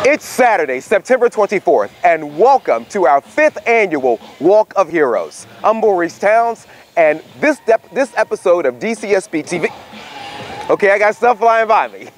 It's Saturday, September 24th, and welcome to our 5th annual Walk of Heroes. I'm Maurice Townes, and this episode of DCSB-TV... Okay, I got stuff flying by me.